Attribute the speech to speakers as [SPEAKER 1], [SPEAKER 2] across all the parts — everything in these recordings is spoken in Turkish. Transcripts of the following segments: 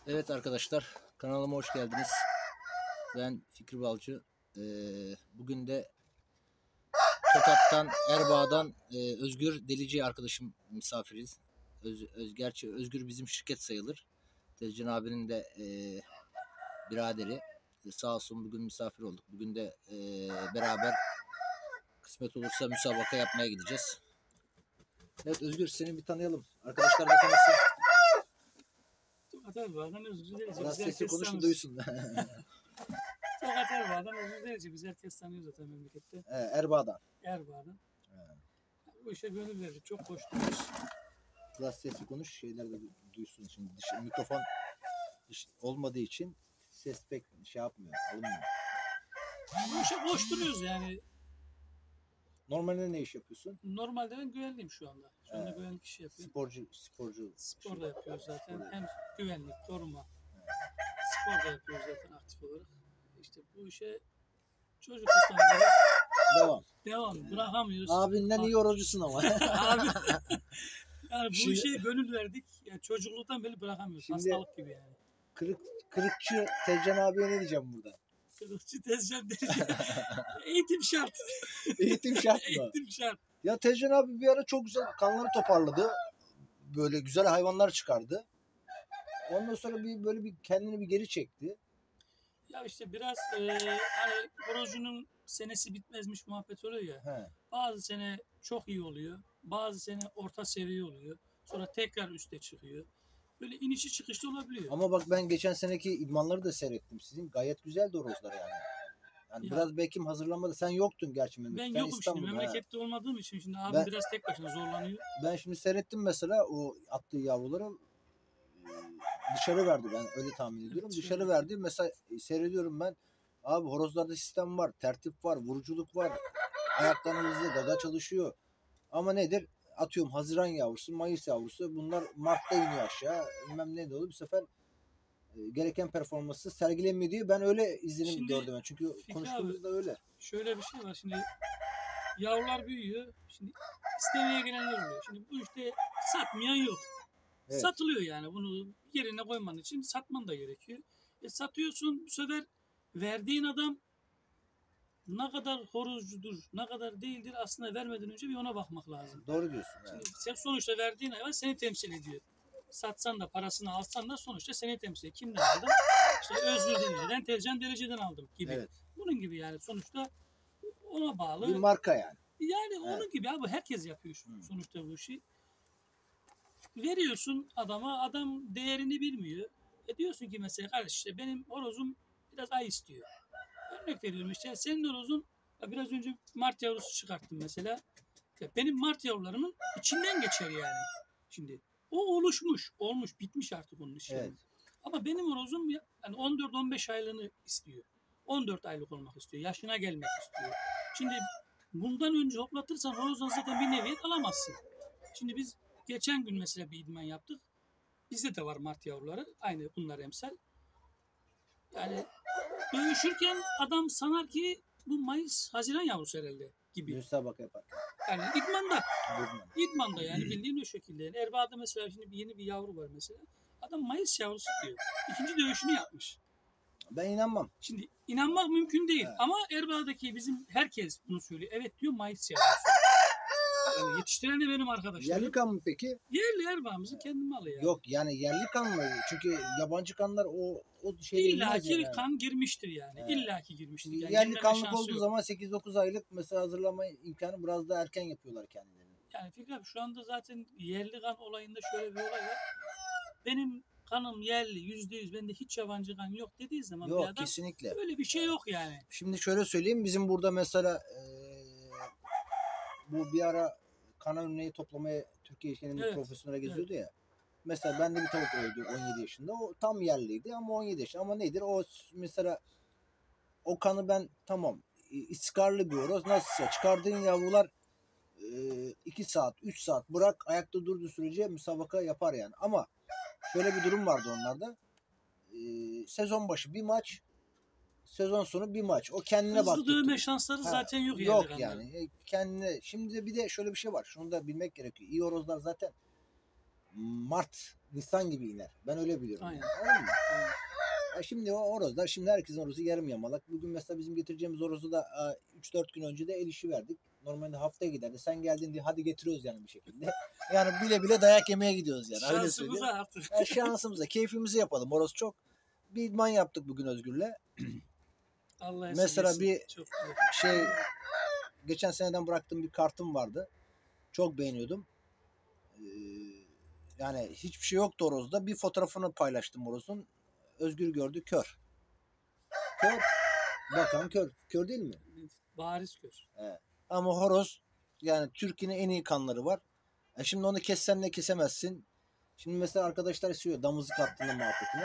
[SPEAKER 1] Evet arkadaşlar, kanalıma hoş geldiniz. Ben Fikri Balcı. Bugün de Tokat'tan, Erbaa'dan Özgür Delici arkadaşım misafiriz. Gerçi Özgür bizim şirket sayılır. Tezcan abinin de biraderi. Sağ olsun bugün misafir olduk. Bugün de beraber kısmet olursa müsabaka yapmaya gideceğiz. Evet Özgür, seni bir tanıyalım. Arkadaşlar da tanısın.
[SPEAKER 2] Tokat Erbaa'dan Özgür Delici.
[SPEAKER 1] Biraz
[SPEAKER 2] Biz
[SPEAKER 1] sesli
[SPEAKER 2] herkes
[SPEAKER 1] konuş da
[SPEAKER 2] tanır.
[SPEAKER 1] duysun.
[SPEAKER 2] Tokat Erbaa'dan Özgür Delici. Biz herkes tanıyor zaten memlekette.
[SPEAKER 1] Erbaa'dan.
[SPEAKER 2] Erbaa'dan. Bu işe gönül verdik. Çok koşturuyoruz.
[SPEAKER 1] Biraz sesli konuş, şeyler de duysun. Şimdi mikrofon olmadığı için ses pek şey yapmıyor, alınmıyor.
[SPEAKER 2] Bu işe koşturuyoruz yani.
[SPEAKER 1] Normalde ne iş yapıyorsun?
[SPEAKER 2] Normalde ben güvenliyim şu anda. Şu anda güvenlik işi yapıyorum.
[SPEAKER 1] Sporcu.
[SPEAKER 2] Spor da yapıyoruz zaten.
[SPEAKER 1] Spor
[SPEAKER 2] Hem güvenlik, koruma. Spor da yapıyoruz zaten aktif olarak. İşte bu işe çocukluktan beri devam. Bırakamıyoruz.
[SPEAKER 1] Abinden iyi horozcusun ama.
[SPEAKER 2] Abi. Yani bu
[SPEAKER 1] Şimdi-
[SPEAKER 2] işe gönül verdik. Yani çocukluktan beri bırakamıyoruz.
[SPEAKER 1] Şimdi-
[SPEAKER 2] Hastalık gibi yani.
[SPEAKER 1] Kırıkçı Tezcan abiye ne diyeceğim burada?
[SPEAKER 2] Kırıkçı Tezcan derici. Eğitim şart.
[SPEAKER 1] Eğitim şart mı?
[SPEAKER 2] Eğitim şart.
[SPEAKER 1] Ya Tezcan abi bir ara çok güzel kanları toparladı. Böyle güzel hayvanlar çıkardı. Ondan sonra böyle bir kendini bir geri çekti.
[SPEAKER 2] Ya işte biraz hani horozcunun senesi bitmezmiş muhabbet oluyor ya.
[SPEAKER 1] He.
[SPEAKER 2] Bazı sene çok iyi oluyor. Bazı sene orta seviye oluyor. Sonra tekrar üste çıkıyor. Böyle inişi çıkışlı olabiliyor.
[SPEAKER 1] Ama bak ben geçen seneki idmanları da seyrettim sizin. Gayet güzeldi horozlar yani. Yani
[SPEAKER 2] Ya-
[SPEAKER 1] biraz belki hazırlanmadı. Sen yoktun gerçi
[SPEAKER 2] Ben
[SPEAKER 1] memlekette. Sen
[SPEAKER 2] yokum şimdi
[SPEAKER 1] İstanbul'da, ha.
[SPEAKER 2] memlekette olmadığım için şimdi abim
[SPEAKER 1] Ben-
[SPEAKER 2] biraz tek başına zorlanıyor.
[SPEAKER 1] Ben şimdi seyrettim mesela o attığı yavruları dışarı verdi, ben öyle tahmin ediyorum.
[SPEAKER 2] Evet,
[SPEAKER 1] Dışarı
[SPEAKER 2] şöyle.
[SPEAKER 1] verdi. Mesela seyrediyorum ben. Abi horozlarda sistem var, tertip var, vuruculuk var. Ayaklarının hızlı, gaga çalışıyor. Ama nedir? Atıyorum Haziran yavrusu, Mayıs yavrusu. Bunlar Mart'ta iniyor aşağı. Bilmem ne de oluyor. Bu sefer gereken performansı sergilemiyor diye ben öyle izlenim
[SPEAKER 2] Şimdi
[SPEAKER 1] gördüm. Ben. Çünkü
[SPEAKER 2] Fikri
[SPEAKER 1] konuştuğumuzda öyle.
[SPEAKER 2] Şöyle bir şey var şimdi yavrular büyüyor. Şimdi istemeye gelenler oluyor. Şimdi bu işte satmayan yok.
[SPEAKER 1] Evet.
[SPEAKER 2] Satılıyor yani bunu yerine koyman için satman da gerekiyor. Satıyorsun bu sefer verdiğin adam ne kadar horozcudur, ne kadar değildir aslında vermeden önce bir ona bakmak lazım.
[SPEAKER 1] Doğru diyorsun.
[SPEAKER 2] Şimdi
[SPEAKER 1] Evet.
[SPEAKER 2] sen sonuçta verdiğin hayvan seni temsil ediyor. Satsan da parasını alsan da sonuçta seni temsil ediyor. Kimden aldın? İşte Özgür Delici'den, Tezcan Delici'den aldım gibi.
[SPEAKER 1] Evet.
[SPEAKER 2] Bunun gibi yani sonuçta ona bağlı.
[SPEAKER 1] Bir marka yani.
[SPEAKER 2] Yani
[SPEAKER 1] Evet.
[SPEAKER 2] onun gibi abi herkes yapıyor sonuçta bu işi. Veriyorsun adama, adam değerini bilmiyor. Diyorsun ki mesela kardeş işte benim horozum biraz ay istiyor. Örnek veriyorum işte senin horozun biraz önce mart yavrusu çıkarttım mesela. Benim mart yavrularımın içinden geçer yani. Şimdi o olmuş, bitmiş artık onun işi.
[SPEAKER 1] Evet.
[SPEAKER 2] Ama benim horozum yani 14-15 aylığını istiyor. 14 aylık olmak istiyor. Yaşına gelmek istiyor. Şimdi bundan önce hoplatırsan horozdan zaten bir neviyet alamazsın. Şimdi biz geçen gün mesela bir idman yaptık. Bizde de var mart yavruları. Aynı bunlar emsal. Yani dövüşürken adam sanar ki bu Mayıs, Haziran yavrusu herhalde gibi.
[SPEAKER 1] Müsabaka yapar.
[SPEAKER 2] Yani idmanda.
[SPEAKER 1] Bilmem.
[SPEAKER 2] İdmanda yani bildiğin o şekilde. Yani Erbaa'da mesela şimdi yeni bir yavru var mesela. Adam Mayıs yavrusu diyor. İkinci dövüşünü yapmış.
[SPEAKER 1] Ben inanmam.
[SPEAKER 2] Şimdi inanmak mümkün değil.
[SPEAKER 1] Evet.
[SPEAKER 2] Ama Erbaa'daki bizim herkes bunu söylüyor. Evet diyor Mayıs yavrusu. Yani yetiştiren de benim arkadaşlarım.
[SPEAKER 1] Yerli kan mı peki?
[SPEAKER 2] Yerli Erbaa'mızın kendi malı yani.
[SPEAKER 1] Yok yani yerli kan mı? Çünkü yabancı kanlar o şeyde inmez
[SPEAKER 2] İlla ki
[SPEAKER 1] yani.
[SPEAKER 2] kan girmiştir yani.
[SPEAKER 1] Evet.
[SPEAKER 2] İlla ki girmiştir. Yani
[SPEAKER 1] Yerli
[SPEAKER 2] girmeme
[SPEAKER 1] kanlık
[SPEAKER 2] şansı
[SPEAKER 1] olduğu
[SPEAKER 2] yok.
[SPEAKER 1] zaman 8-9 aylık mesela hazırlama imkanı biraz daha erken yapıyorlar kendilerini.
[SPEAKER 2] Yani Fikri abi şu anda zaten yerli kan olayında şöyle bir olay var. Benim kanım yerli %100 bende hiç yabancı kan yok dediği zaman bir
[SPEAKER 1] Yok
[SPEAKER 2] adam
[SPEAKER 1] kesinlikle.
[SPEAKER 2] öyle bir şey yok yani.
[SPEAKER 1] Şimdi şöyle söyleyeyim, bizim burada mesela bu bir ara kan örneği toplamaya Türkiye genelinde
[SPEAKER 2] Evet,
[SPEAKER 1] profesyonel geziyordu ya. Mesela bende bir tavuk öldü 17 yaşında. O tam yerliydi ama 17 yaşında. Ama nedir? O mesela o kanı ben tamam istikrarlı bir horoz. Nasılsa çıkardığın yavrular 2 saat 3 saat bırak ayakta durduğu sürece müsabaka yapar yani. Ama şöyle bir durum vardı onlarda. Sezon başı bir maç, sezon sonu bir maç. O kendine
[SPEAKER 2] Hızlı
[SPEAKER 1] baktı.
[SPEAKER 2] dövme şansları zaten yok yerli
[SPEAKER 1] Yok
[SPEAKER 2] kanların.
[SPEAKER 1] yani. Kendine. Şimdi bir de şöyle bir şey var. Şunu da bilmek gerekiyor. İyi horozlar zaten Mart Nisan gibi iner. Ben öyle biliyorum.
[SPEAKER 2] Aynen.
[SPEAKER 1] Anladın mı?
[SPEAKER 2] Aynen.
[SPEAKER 1] Şimdi o horozda, şimdi herkesin horozu yarım yamalak. Bugün mesela bizim getireceğimiz horozu da 3-4 gün önce de el işi verdik. Normalde haftaya giderdi. Sen geldin diye hadi getiriyoruz yani bir şekilde. Yani bile bile dayak yemeye gidiyoruz yani. Öyle söyleyeyim.
[SPEAKER 2] Şansımıza artık.
[SPEAKER 1] Şansımıza, keyfimizi yapalım. Horoz çok. Bir idman yaptık bugün Özgür'le.
[SPEAKER 2] Allah
[SPEAKER 1] Mesela
[SPEAKER 2] esirgesin.
[SPEAKER 1] bir
[SPEAKER 2] Çok güzel.
[SPEAKER 1] şey, geçen seneden bıraktığım bir kartım vardı. Çok beğeniyordum. Yani hiçbir şey yoktu horozda. Bir fotoğrafını paylaştım horozun. Özgür gördü, kör. Kör. Bakan kör. Kör değil mi?
[SPEAKER 2] Bariz kör.
[SPEAKER 1] Evet. Ama horoz, yani Türkiye'nin en iyi kanları var. Şimdi onu kessen ne kesemezsin. Şimdi mesela arkadaşlar istiyor damızlık attığında muhabbetine.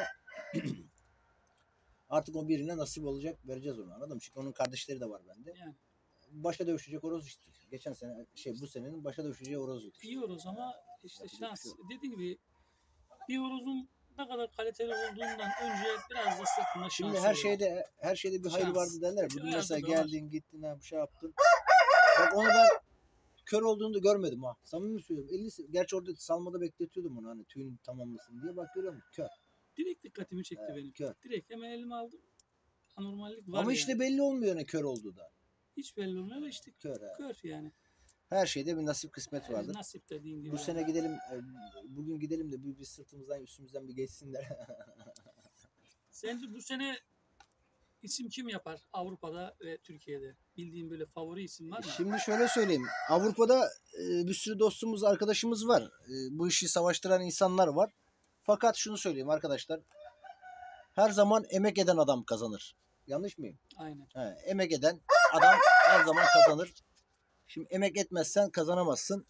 [SPEAKER 1] Artık o birine nasip olacak, vereceğiz onu, anladın mı? Çünkü onun kardeşleri de var bende.
[SPEAKER 2] Yani
[SPEAKER 1] Başa dövüşecek horoz işte. Geçen sene bu senenin başa dövüşeceği horoz yok.
[SPEAKER 2] iyi horoz ama işte
[SPEAKER 1] Yapacak
[SPEAKER 2] şans.
[SPEAKER 1] bir şey yok.
[SPEAKER 2] Dediğim gibi bir horozun ne kadar kaliteli olduğundan önce biraz da sırtında şans
[SPEAKER 1] Şimdi
[SPEAKER 2] oluyor.
[SPEAKER 1] her şeyde bir hayır
[SPEAKER 2] Şans.
[SPEAKER 1] vardı derler. Bugün
[SPEAKER 2] Her
[SPEAKER 1] mesela
[SPEAKER 2] türlü var.
[SPEAKER 1] geldin, gittin, ha, bir şey yaptın. Bak onu ben kör olduğunu da görmedim ha. Samimi söylüyorum. Gerçi orada salmada bekletiyordum onu, hani tüyün tamamlasın diye. Bak görüyor musun? Kör.
[SPEAKER 2] Direkt dikkatimi çekti
[SPEAKER 1] Evet,
[SPEAKER 2] benim.
[SPEAKER 1] kör.
[SPEAKER 2] Direkt hemen elime aldım. Anormallik var
[SPEAKER 1] Ama
[SPEAKER 2] yani.
[SPEAKER 1] işte belli olmuyor ne kör olduğu da.
[SPEAKER 2] Hiç belli olmuyor ama işte
[SPEAKER 1] Kör ha.
[SPEAKER 2] kör yani.
[SPEAKER 1] Her şeyde bir nasip kısmet vardır.
[SPEAKER 2] Nasip dediğin gibi.
[SPEAKER 1] Bu
[SPEAKER 2] yani.
[SPEAKER 1] sene gidelim, bugün gidelim de bir sırtımızdan üstümüzden bir geçsinler.
[SPEAKER 2] Sence bu sene isim kim yapar Avrupa'da ve Türkiye'de? Bildiğin böyle favori isim var mı?
[SPEAKER 1] Şimdi şöyle söyleyeyim. Avrupa'da bir sürü dostumuz, arkadaşımız var. Bu işi savaştıran insanlar var. Fakat şunu söyleyeyim arkadaşlar. Her zaman emek eden adam kazanır. Yanlış mıyım?
[SPEAKER 2] Aynen.
[SPEAKER 1] He, emek eden adam her zaman kazanır. Şimdi emek etmezsen kazanamazsın.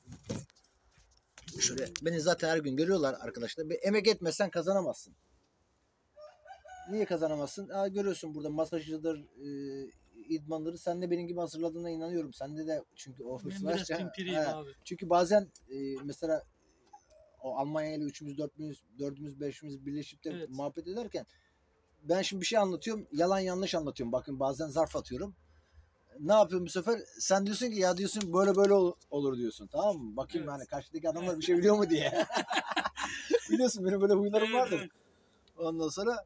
[SPEAKER 1] Şöyle beni zaten her gün görüyorlar arkadaşlar. Bir emek etmezsen kazanamazsın. Niye kazanamazsın? Görüyorsun burada masajcıdır, idmanları sen de benim gibi hazırladığına inanıyorum. Sende de çünkü o hırs
[SPEAKER 2] Ben
[SPEAKER 1] var.
[SPEAKER 2] biraz pimpiriyim
[SPEAKER 1] He.
[SPEAKER 2] abi.
[SPEAKER 1] Çünkü bazen mesela o Almanya ile üçümüz, dördümüz, beşimiz birleşip de
[SPEAKER 2] Evet.
[SPEAKER 1] muhabbet ederken ben şimdi bir şey anlatıyorum. Yalan yanlış anlatıyorum. Bakın bazen zarf atıyorum. Ne yapıyorum bu sefer? Sen diyorsun ki ya diyorsun böyle olur diyorsun. Tamam mı? Bakayım
[SPEAKER 2] Evet.
[SPEAKER 1] hani karşıdaki adamlar bir şey biliyor mu diye. Biliyorsun benim böyle huylarım
[SPEAKER 2] Evet,
[SPEAKER 1] vardır.
[SPEAKER 2] evet.
[SPEAKER 1] Ondan sonra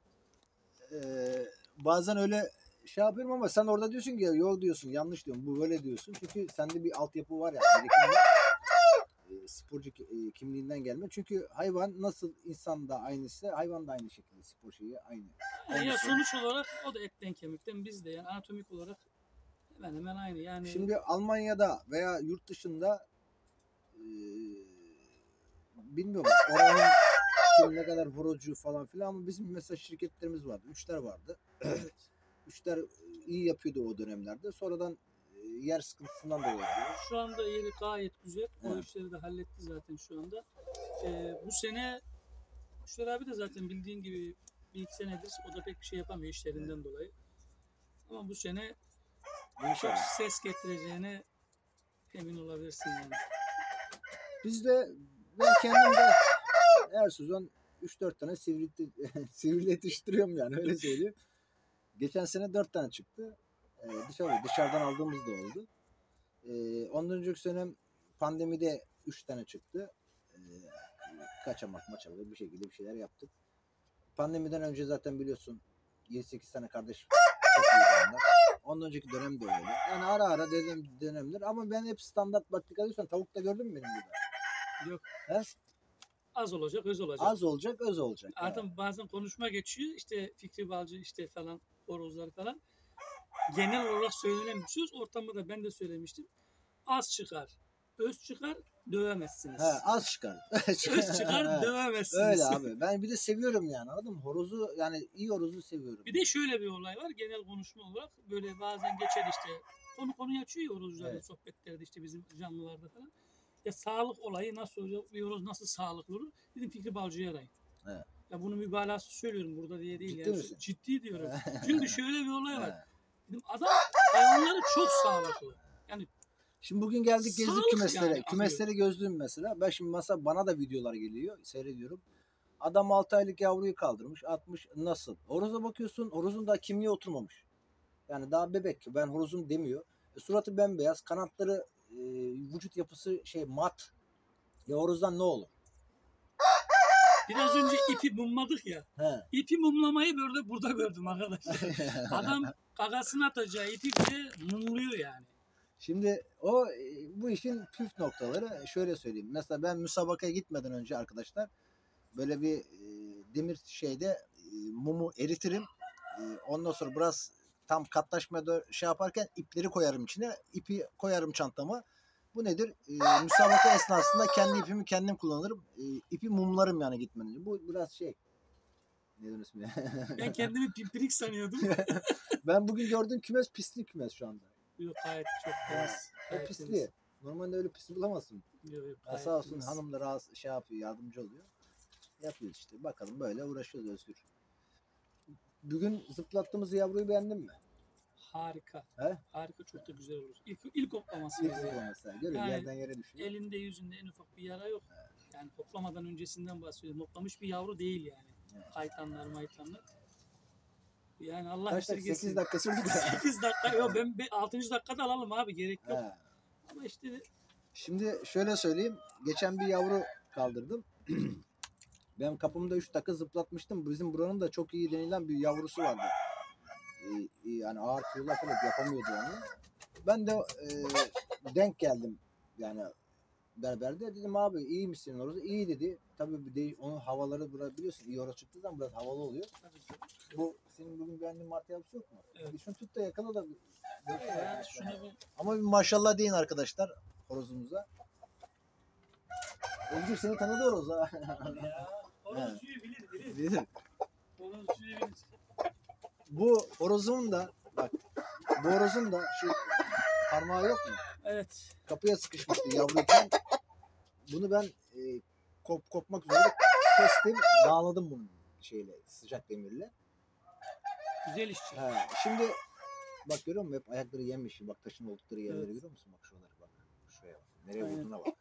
[SPEAKER 1] bazen öyle şey yapıyorum ama sen orada diyorsun ki yok diyorsun, yanlış diyorsun. Bu böyle diyorsun. Çünkü sende bir altyapı var yani. Birikim var. Sporcu kimliğinden gelme. Çünkü hayvan nasıl insan da aynısı, hayvan da aynı şekilde spor şeyi aynı.
[SPEAKER 2] Yani ya
[SPEAKER 1] Aynısı.
[SPEAKER 2] sonuç olarak o da etten kemikten biz de yani anatomik olarak hemen hemen aynı. Yani
[SPEAKER 1] Şimdi Almanya'da veya yurt dışında bilmiyorum oranın kim ne kadar horozcu falan filan ama bizim mesela şirketlerimiz vardı. Üçler vardı.
[SPEAKER 2] evet.
[SPEAKER 1] Üçler iyi yapıyordu o dönemlerde. Sonradan yer sıkıntısından dolayı oluyor.
[SPEAKER 2] Şu anda yeri gayet güzel. O
[SPEAKER 1] Evet.
[SPEAKER 2] işleri de halletti zaten şu anda. Bu sene Müşter abi de zaten bildiğin gibi bir iki senedir o da pek bir şey yapamıyor işlerinden dolayı. Ama bu sene çok
[SPEAKER 1] İnşallah.
[SPEAKER 2] ses getireceğine emin olabilirsin yani.
[SPEAKER 1] Biz de ben kendim de her sezon 3-4 tane sivri yetiştiriyorum yani öyle söyleyeyim. Geçen sene 4 tane çıktı. Dışarıdan aldığımız da oldu. Ondan önceki sene pandemide 3 tane çıktı. Kaçamak bir şekilde bir şeyler yaptık. Pandemiden önce zaten biliyorsun 7-8 tane kardeş çok iyi onlar. Ondan önceki dönem de öyle. Yani ara ara dönemler ama ben hep standart bak dikkat ediyorsan tavukta gördün mü benim burada?
[SPEAKER 2] Yok.
[SPEAKER 1] He?
[SPEAKER 2] Az olacak, öz olacak.
[SPEAKER 1] Az olacak, öz olacak.
[SPEAKER 2] Artık bazen konuşma geçiyor. İşte Fikri Balcı işte falan, horozlar falan. Genel olarak söylenen bir söz. Ortamda da ben de söylemiştim. Az çıkar, öz çıkar, dövemezsiniz.
[SPEAKER 1] Az çıkar.
[SPEAKER 2] Öz çıkar, dövemezsiniz.
[SPEAKER 1] Öyle abi. Ben bir de seviyorum yani anladın mı? Horozu yani iyi horozu seviyorum.
[SPEAKER 2] Bir de şöyle bir olay var genel konuşma olarak. Böyle bazen geçer işte konuyu açıyor ya horozcuların
[SPEAKER 1] Evet.
[SPEAKER 2] sohbetlerde işte bizim canlılarda falan. Ya sağlık olayı nasıl olacak? Bir horoz nasıl sağlıklı olur? Dedim Fikri Balcı'ya arayın.
[SPEAKER 1] Evet.
[SPEAKER 2] Ya bunu mübalağası söylüyorum burada diye değil.
[SPEAKER 1] Ciddi
[SPEAKER 2] yani.
[SPEAKER 1] misin?
[SPEAKER 2] Ciddi diyorum. Çünkü şöyle bir olay var.
[SPEAKER 1] He.
[SPEAKER 2] Dedim adam hayvanları çok sağlıklı. Yani
[SPEAKER 1] Şimdi bugün geldik gezdik
[SPEAKER 2] Sağlık
[SPEAKER 1] kümeslere.
[SPEAKER 2] yani,
[SPEAKER 1] Kümeslere gözlüğüm mesela. Ben şimdi bana da videolar geliyor. Seyrediyorum. Adam 6 aylık yavruyu kaldırmış. Atmış. Nasıl? Horoza bakıyorsun. Horozun daha kimliğe oturmamış. Yani daha bebek. Ben horozum demiyor. Suratı bembeyaz. Kanatları vücut yapısı mat. Ya horozdan ne olur?
[SPEAKER 2] Biraz önce ipi mumladık ya.
[SPEAKER 1] He.
[SPEAKER 2] İpi mumlamayı böyle burada gördüm arkadaşlar. Adam gagasını atacağı ipi bile mumluyor yani.
[SPEAKER 1] Şimdi bu işin püf noktaları şöyle söyleyeyim. Mesela ben müsabakaya gitmeden önce arkadaşlar böyle bir demir şeyde mumu eritirim. Ondan sonra biraz tam katlaşmaya şey yaparken ipleri koyarım içine. İpi koyarım çantama. Bu nedir? Müsabaka esnasında kendi ipimi kendim kullanırım. İpi mumlarım yani gitmeden önce. Bu biraz şey. Neden ismi?
[SPEAKER 2] Ben kendimi pimpirik sanıyordum.
[SPEAKER 1] Ben bugün gördüğüm kümes pisli kümes şu anda.
[SPEAKER 2] Yok, gayet çok temiz.
[SPEAKER 1] O
[SPEAKER 2] Gayet
[SPEAKER 1] pisli.
[SPEAKER 2] temiz.
[SPEAKER 1] Normalde öyle pisli bulamazsın.
[SPEAKER 2] Yok,
[SPEAKER 1] Ya
[SPEAKER 2] gayet
[SPEAKER 1] sağ olsun
[SPEAKER 2] temiz.
[SPEAKER 1] hanım da rahatsız şey yapıyor, yardımcı oluyor. Yapıyoruz işte. Bakalım böyle uğraşıyoruz Özgür. Bugün zıplattığımız yavruyu beğendin mi?
[SPEAKER 2] Harika.
[SPEAKER 1] He?
[SPEAKER 2] Harika, çok da güzel olur. İlk hoplaması
[SPEAKER 1] İlk
[SPEAKER 2] bizi.
[SPEAKER 1] mesela. Görüyor
[SPEAKER 2] Yani
[SPEAKER 1] yerden yere düşüyor.
[SPEAKER 2] Elinde yüzünde en ufak bir yara yok. Yani hoplamadan öncesinden bahsediyorum. Hoplamış bir yavru değil yani.
[SPEAKER 1] Evet.
[SPEAKER 2] Kaytanlar maytanlar. Yani Allah
[SPEAKER 1] Kaç dakika?
[SPEAKER 2] esirgesin.
[SPEAKER 1] 8 dakika sürdü de.
[SPEAKER 2] 8 dakika. Yok, ben 6. dakikada alalım abi, gerek yok.
[SPEAKER 1] He.
[SPEAKER 2] Ama işte
[SPEAKER 1] Şimdi şöyle söyleyeyim. Geçen bir yavru kaldırdım. Ben kapımda 3 dakika zıplatmıştım. Bizim buranın da çok iyi denilen bir yavrusu vardı. Yani ağır kilolar falan yapamıyordu onu. Ben de denk geldim. Yani berberde dedim abi iyi misin orası? İyi dedi. Tabii bir de onun havaları burada biliyorsun. İyi orası çıktığı zaman biraz havalı oluyor. Bu senin bugün beğendiğin martı yavrusu yok mu?
[SPEAKER 2] Evet.
[SPEAKER 1] Bir şunu tut da yakala da.
[SPEAKER 2] ya şuna bir
[SPEAKER 1] Ama bir maşallah deyin arkadaşlar horozumuza. Özgür seni tanıdı horoz ha.
[SPEAKER 2] ya horozcuyu bilir.
[SPEAKER 1] Bilir.
[SPEAKER 2] Horozcuyu bilir.
[SPEAKER 1] Bu horozun da bak bu horozun da şu parmağı yok mu?
[SPEAKER 2] Evet.
[SPEAKER 1] Kapıya sıkışmıştı yavruyken. Bunu ben kopmak üzere kestim, bağladım bunu şeyle sıcak demirle.
[SPEAKER 2] Güzel işçi.
[SPEAKER 1] He, şimdi bak görüyor musun hep ayakları yemiş. Bak taşın oldukları yerleri
[SPEAKER 2] Evet.
[SPEAKER 1] görüyor musun? Bak şuraları bak. Şuraya bak. Nereye
[SPEAKER 2] Aynen.
[SPEAKER 1] vurduğuna bak.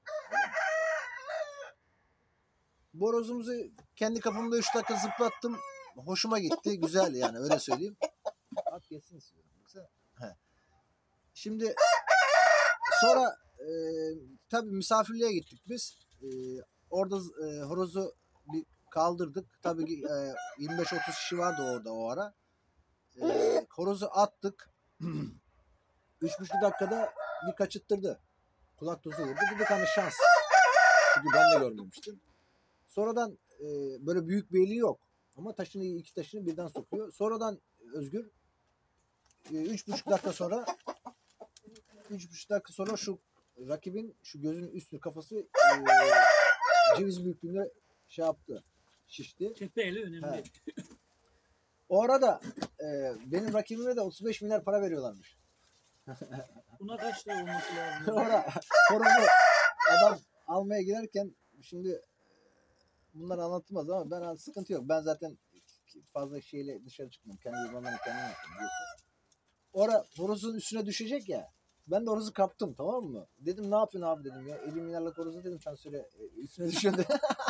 [SPEAKER 1] Bu horozumuzu kendi kapımda 3 dakika zıplattım. Hoşuma gitti. Güzel yani öyle söyleyeyim. At yesin istiyorum. He. Şimdi sonra tabii misafirliğe gittik biz. Orada horozu bir kaldırdık. Tabii ki 25-30 kişi vardı orada o ara. Horozu attık. 3,5 dakikada bir kaçıttırdı. Kulak tuzu vurdu. Dedik hani şans. Çünkü ben de görmemiştim. Sonradan böyle büyük bir eli yok. Ama iki taşını birden sokuyor. Sonradan Özgür 3,5 dakika sonra 3,5 dakika sonra şu rakibin şu gözünün üstü kafası ceviz büyüklüğünde şey yaptı. Şişti.
[SPEAKER 2] Tepeyle önemli.
[SPEAKER 1] He. O arada benim rakibime de 35 milyar para veriyorlarmış.
[SPEAKER 2] Buna kaç lira olması lazım?
[SPEAKER 1] Sonra horozu adam almaya giderken şimdi bunlar anlatılmaz ama ben sıkıntı yok. Ben zaten fazla şeyle dışarı çıkmam. Kendi yılmanlarını kendim yaptım. Horozun üstüne düşecek ya. Ben de horozu kaptım tamam mı? Dedim ne yapıyorsun abi dedim ya. 50 milyarlık horozu dedim sen söyle üstüne düşüyordu.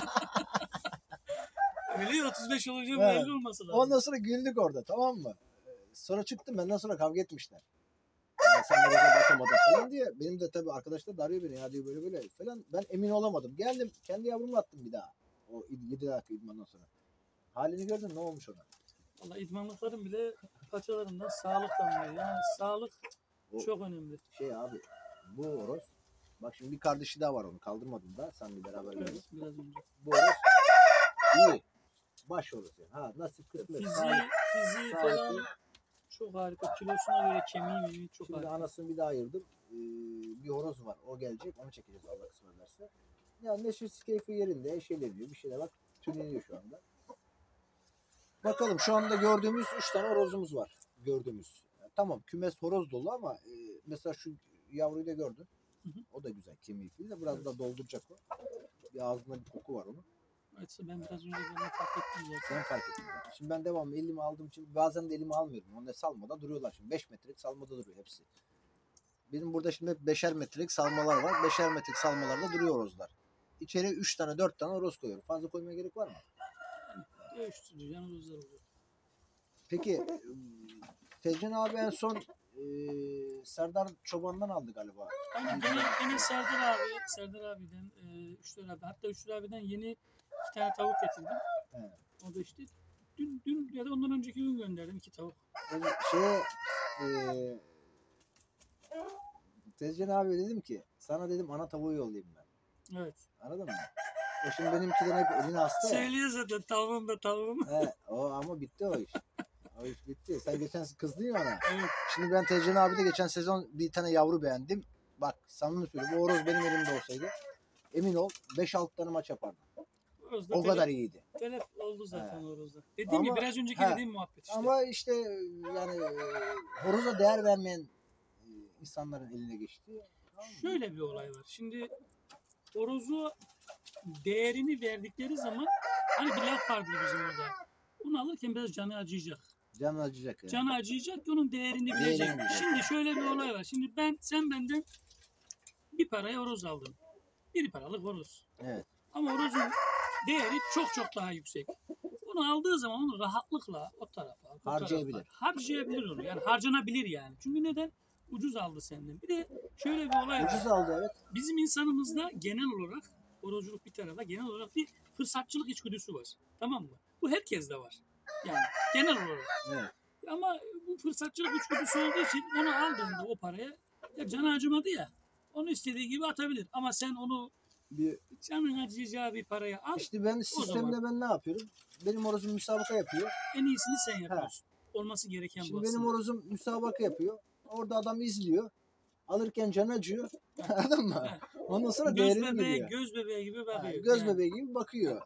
[SPEAKER 2] Öyle ya, 35 olacak
[SPEAKER 1] Evet.
[SPEAKER 2] belli olması lazım.
[SPEAKER 1] Ondan sonra güldük orada tamam mı? Sonra çıktım benden sonra kavga etmişler. Yani sen horoza bakamadın falan diye. Benim de tabii arkadaşlar da arıyor beni ya diyor böyle falan. Ben emin olamadım. Geldim kendi yavrumu attım bir daha. O 7 dakika idmandan sonra. Halini gördün ne olmuş ona?
[SPEAKER 2] Vallahi idmanlıkların bile paçalarından sağlık damlıyor. Yani sağlık
[SPEAKER 1] O-
[SPEAKER 2] çok önemli.
[SPEAKER 1] Şey abi bu horoz. Bak şimdi bir kardeşi daha var onu kaldırmadım da. Seninle beraber gördük.
[SPEAKER 2] Evet, biraz önce.
[SPEAKER 1] Bu horoz iyi. Baş horoz yani. Ha nasip kısmet.
[SPEAKER 2] Fiziği falan çok harika. Kilosuna göre kemiği çok
[SPEAKER 1] Şimdi
[SPEAKER 2] harika.
[SPEAKER 1] anasını bir daha ayırdım. Bir horoz var. O gelecek. Onu çekeceğiz Allah kısmet ederse. Yani neşesi keyfi yerinde. Eşeleniyor. Bir şeyler bak. Tüneniyor şu anda. Bakalım şu anda gördüğümüz 3 tane horozumuz var. Gördüğümüz. Yani tamam kümes horoz dolu ama mesela şu yavruyu da gördün.
[SPEAKER 2] Hı hı.
[SPEAKER 1] O da güzel. Kemiği de biraz da dolduracak o. Bir ağzında bir koku var onun.
[SPEAKER 2] Evet, ben biraz önce bunu fark ettim zaten.
[SPEAKER 1] Sen fark ettin zaten. Şimdi ben devamlı elimi aldığım için bazen de elimi almıyorum. Onlar salmada duruyorlar şimdi. 5 metrelik salmada duruyor hepsi. Bizim burada şimdi hep 5'er metrelik salmalar var. 5'er metrelik salmalarda duruyor horozlar. İçeri 3 tane 4 tane horoz koyuyorum. Fazla koymaya gerek var mı?
[SPEAKER 2] Dövüştürücü, yanılızlar oluyor.
[SPEAKER 1] Peki Tezcan abi en son Serdar Çoban'dan aldı galiba.
[SPEAKER 2] Aynen, yine Serdar abiden, Üçler abi. Hatta Üçler abiden yeni tane tavuk getirdim.
[SPEAKER 1] Evet.
[SPEAKER 2] O da işte dün ya da ondan önceki gün gönderdim 2 tavuk.
[SPEAKER 1] Şey Tezcan abi dedim ki sana dedim ana tavuğu yollayayım ben.
[SPEAKER 2] Evet.
[SPEAKER 1] Anladın mı? O şimdi benimkilerin hep elini hasta ya.
[SPEAKER 2] Söylüyor zaten tavuğum.
[SPEAKER 1] He, o ama bitti o iş. O iş bitti. Sen geçen kızdın ya ona.
[SPEAKER 2] Evet.
[SPEAKER 1] Şimdi ben Tezcan abi de geçen sezon bir tane yavru beğendim. Bak samimi söylüyorum. Bu horoz benim elimde olsaydı emin ol 5-6 tane maç yapardım.
[SPEAKER 2] Horozda
[SPEAKER 1] O kadar iyiydi.
[SPEAKER 2] telef oldu zaten
[SPEAKER 1] He.
[SPEAKER 2] horozda. Dediğim gibi
[SPEAKER 1] Ama-
[SPEAKER 2] biraz önceki
[SPEAKER 1] he.
[SPEAKER 2] dediğim muhabbet işte.
[SPEAKER 1] Ama işte yani horoza değer vermeyen insanların eline geçti. Tamam mı?
[SPEAKER 2] Şöyle bir olay var. Şimdi horozu değerini verdikleri zaman hani bir laf vardı bizim orada. Onu alırken biraz canı acıyacak.
[SPEAKER 1] Canı acıyacak yani.
[SPEAKER 2] Canı acıyacak ki onun değerini bilecek.
[SPEAKER 1] Değerini bilecek.
[SPEAKER 2] Şimdi şöyle bir olay var. Şimdi sen benden bir paraya horoz aldın. Bir paralık horoz.
[SPEAKER 1] Evet.
[SPEAKER 2] Ama horozun değeri çok çok daha yüksek. Bunu aldığı zaman onu rahatlıkla o tarafa, bu
[SPEAKER 1] Harcayabilir.
[SPEAKER 2] tarafa harcayabilir onu. Yani harcanabilir yani. Çünkü neden? Ucuz aldı senden. Bir de şöyle bir olay var.
[SPEAKER 1] Ucuz aldı evet.
[SPEAKER 2] Bizim insanımızda genel olarak horozculuk bir tarafa genel olarak bir fırsatçılık içgüdüsü var. Tamam mı? Bu herkeste var. Yani genel olarak.
[SPEAKER 1] Evet.
[SPEAKER 2] Ama bu fırsatçılık içgüdüsü olduğu için onu aldığında o paraya ya canı acımadı ya. Onu istediği gibi atabilir. Ama sen onu
[SPEAKER 1] Bir,
[SPEAKER 2] canın acıyacağı bir paraya al.
[SPEAKER 1] işte ben sistemde ben ne yapıyorum? Benim horozum müsabaka yapıyor.
[SPEAKER 2] En iyisini sen yapıyorsun. Olması gereken bu
[SPEAKER 1] Şimdi
[SPEAKER 2] aslında.
[SPEAKER 1] benim horozum müsabaka yapıyor. Orada adam izliyor. Alırken can acıyor. Anladın mı?
[SPEAKER 2] Evet.
[SPEAKER 1] Ondan sonra
[SPEAKER 2] göz
[SPEAKER 1] değerini
[SPEAKER 2] bebeği,
[SPEAKER 1] biliyor.
[SPEAKER 2] göz bebeği gibi bakıyor.
[SPEAKER 1] Ha, göz
[SPEAKER 2] Yani.
[SPEAKER 1] bebeği gibi bakıyor.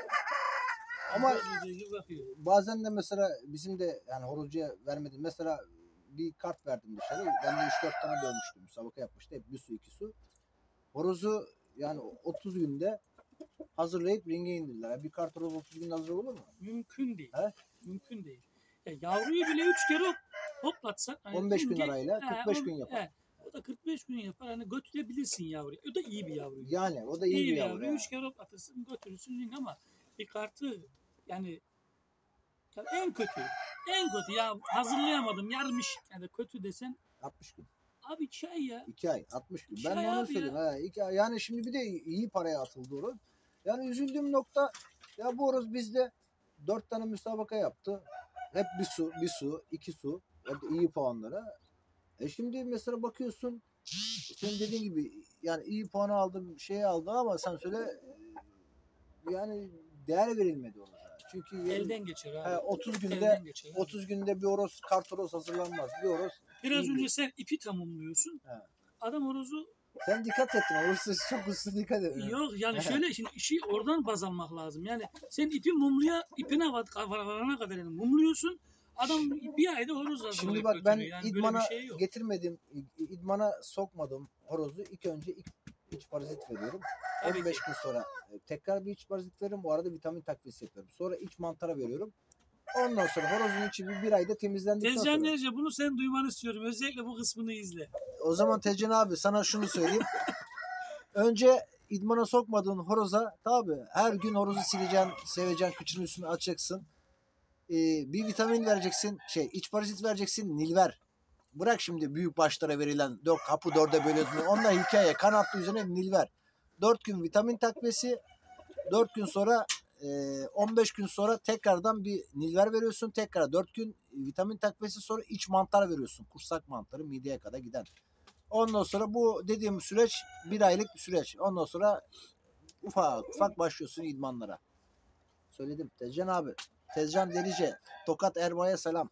[SPEAKER 1] Ama
[SPEAKER 2] Göz bebeği gibi bakıyor.
[SPEAKER 1] bazen de mesela bizim de yani horozcuya vermedim. Mesela bir kart verdim dışarı. Ben de 3-4 tane dövmüştüm. Müsabaka yapmıştı. Hep bir su 2 su. Horozu yani 30 günde hazırlayıp ringe indirdiler. Bir kart horoz 30 günde hazır olur mu?
[SPEAKER 2] Mümkün değil.
[SPEAKER 1] He?
[SPEAKER 2] Mümkün değil. Ya yavruyu bile 3 kere hoplatsak. Hani
[SPEAKER 1] 15 gün
[SPEAKER 2] ringe-
[SPEAKER 1] arayla 45
[SPEAKER 2] he,
[SPEAKER 1] gün yapar.
[SPEAKER 2] he, o da 45 gün yapar. Hani götürebilirsin yavruyu. O da iyi bir yavru.
[SPEAKER 1] Yani o da iyi bir yavru.
[SPEAKER 2] Yavruyu 3 kere hoplatırsın götürürsün ring ama bir kartı yani ya en kötü. En kötü ya hazırlayamadım yarmış yani kötü desen
[SPEAKER 1] 60 gün.
[SPEAKER 2] abi 2 ay ya.
[SPEAKER 1] 2 ay 60 gün.
[SPEAKER 2] İki
[SPEAKER 1] Ben
[SPEAKER 2] ay
[SPEAKER 1] de onu
[SPEAKER 2] abi
[SPEAKER 1] söyleyeyim. Ha, 2 ay. Yani şimdi bir de iyi paraya atıldı horoz. Yani üzüldüğüm nokta ya bu horoz bizde 4 tane müsabaka yaptı. Hep bir su, bir su, 2 su. Hep de iyi puanlara. Şimdi mesela bakıyorsun senin dediğin gibi yani iyi puanı aldım, şey aldı ama sen söyle yani değer verilmedi ona. Çünkü
[SPEAKER 2] Elden geçer abi.
[SPEAKER 1] 30 günde
[SPEAKER 2] Elden geçer abi.
[SPEAKER 1] 30 günde bir horoz, kart horoz hazırlanmaz. Bir horoz.
[SPEAKER 2] Biraz
[SPEAKER 1] iyi
[SPEAKER 2] önce
[SPEAKER 1] bir-
[SPEAKER 2] sen ipi tamamlıyorsun.
[SPEAKER 1] He.
[SPEAKER 2] Adam horozu
[SPEAKER 1] Sen dikkat ettin. Horoz çok uslu dikkat et.
[SPEAKER 2] yok yani
[SPEAKER 1] He.
[SPEAKER 2] şöyle şimdi işi oradan baz almak lazım. Yani sen ipine varana kadar yani mumluyorsun. Adam bir ayda horoz hazırlayıp
[SPEAKER 1] Şimdi bak ben
[SPEAKER 2] götürüyor. Yani
[SPEAKER 1] idmana
[SPEAKER 2] böyle bir şey yok.
[SPEAKER 1] getirmedim, idmana sokmadım horozu. İlk önce iç parazit veriyorum.
[SPEAKER 2] Tabii
[SPEAKER 1] 15
[SPEAKER 2] ki.
[SPEAKER 1] gün sonra tekrar bir iç parazit veriyorum. Bu arada vitamin takviyesi yapıyorum. Sonra iç mantara veriyorum. Ondan sonra horozun içi bir ayda temizlendikten
[SPEAKER 2] Tezcan
[SPEAKER 1] sonra.
[SPEAKER 2] Nerice bunu sen duymanı istiyorum. Özellikle bu kısmını izle.
[SPEAKER 1] O zaman Tezcan abi sana şunu söyleyeyim. Önce idmana sokmadığın horoza tabi her gün horozu sileceksin, seveceksin, kıçının üstünü açacaksın. Bir vitamin vereceksin, iç parazit vereceksin, nilver. Bırak şimdi büyük başlara verilen hapı 4'e bölüyorsun. Onlar hikaye. Kanatlı üzerine nilver. 4 gün vitamin takviyesi. 4 gün sonra 15 gün sonra tekrardan bir nilver veriyorsun. Tekrar 4 gün vitamin takviyesi sonra iç mantar veriyorsun. Kursak mantarı mideye kadar giden. Ondan sonra bu dediğim süreç 1 aylık bir süreç. Ondan sonra ufak ufak başlıyorsun idmanlara. Söyledim. Tezcan abi. Tezcan Delice. Tokat Erbay'a selam.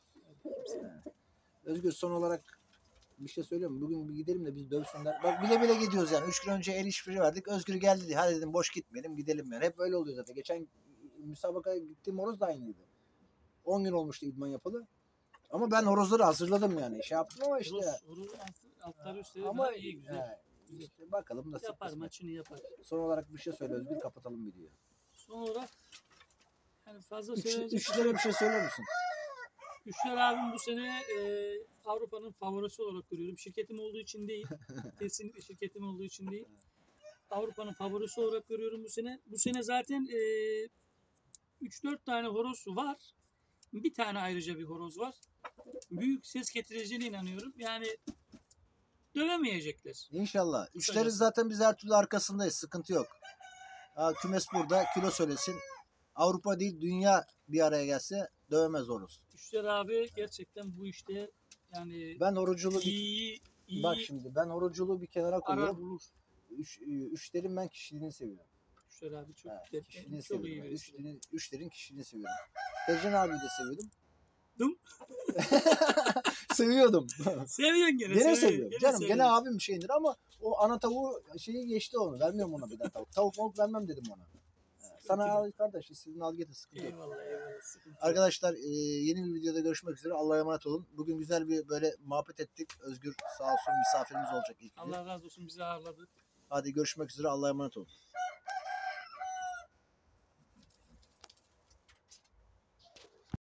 [SPEAKER 1] Özgür son olarak bir şey söylüyorum. Bugün bir gidelim de biz dövsünler. Bak bile bile gidiyoruz yani. 3 gün önce el işbirliği verdik. Özgür geldi diye. Hadi dedim boş gitmeyelim gidelim yani. Hep böyle oluyor zaten. Geçen müsabakaya gittiğim horoz da aynıydı. 10 gün olmuştu idman yapalı. Ama ben horozları hazırladım yani. Şey yaptım ama işte.
[SPEAKER 2] Horoz altları üstleri
[SPEAKER 1] Ama
[SPEAKER 2] daha iyi güzel.
[SPEAKER 1] işte bakalım nasıl.
[SPEAKER 2] Yapar maçını yapar.
[SPEAKER 1] Son olarak bir şey söyle Özgür, kapatalım videoyu.
[SPEAKER 2] Son olarak yani fazla söyleyecek.
[SPEAKER 1] Üçlere bir şey söyler misin?
[SPEAKER 2] Üçler abim bu sene Avrupa'nın favorisi olarak görüyorum. Şirketim olduğu için değil. Kesinlikle şirketim olduğu için değil. Avrupa'nın favorisi olarak görüyorum bu sene. Bu sene zaten 3-4 tane horoz var. Bir tane ayrıca bir horoz var. Büyük ses getireceğine inanıyorum. Yani dövemeyecekler.
[SPEAKER 1] İnşallah. Üçleri
[SPEAKER 2] Kısacası.
[SPEAKER 1] zaten biz her türlü arkasındayız. Sıkıntı yok. Ha, kümes burada, kilo söylesin. Avrupa değil dünya bir araya gelse dövemez horoz.
[SPEAKER 2] Üçler abi gerçekten bu işte yani
[SPEAKER 1] Ben horonculuğu
[SPEAKER 2] iyi
[SPEAKER 1] bak şimdi ben horonculuğu bir kenara
[SPEAKER 2] arar
[SPEAKER 1] koyuyorum.
[SPEAKER 2] bulur.
[SPEAKER 1] Üçlerin ben kişiliğini seviyorum.
[SPEAKER 2] Üçler abi çok
[SPEAKER 1] Ha,
[SPEAKER 2] çok
[SPEAKER 1] kişiliğini
[SPEAKER 2] iyi
[SPEAKER 1] seviyorum.
[SPEAKER 2] birisi.
[SPEAKER 1] Üçlerin kişiliğini seviyorum. Tezcan abiyi de seviyordum.
[SPEAKER 2] Dım.
[SPEAKER 1] Seviyordum.
[SPEAKER 2] Seviyorsun gene.
[SPEAKER 1] Gene seviyorum. Canım
[SPEAKER 2] seviyorsun.
[SPEAKER 1] gene abim şeyindir ama o ana tavuğu şeyi geçti onu. Vermiyorum ona bir daha tavuk. Tavuk mavuk vermem dedim ona. Sana al kardeş istediğini al getir sıkıntı yok.
[SPEAKER 2] Eyvallah eyvallah. Sıkıntı yok.
[SPEAKER 1] Arkadaşlar yeni bir videoda görüşmek üzere. Allah'a emanet olun. Bugün güzel bir böyle muhabbet ettik. Özgür sağ olsun misafirimiz olacak ilk video.
[SPEAKER 2] Allah razı olsun bizi ağırladı.
[SPEAKER 1] Hadi görüşmek üzere. Allah'a emanet olun.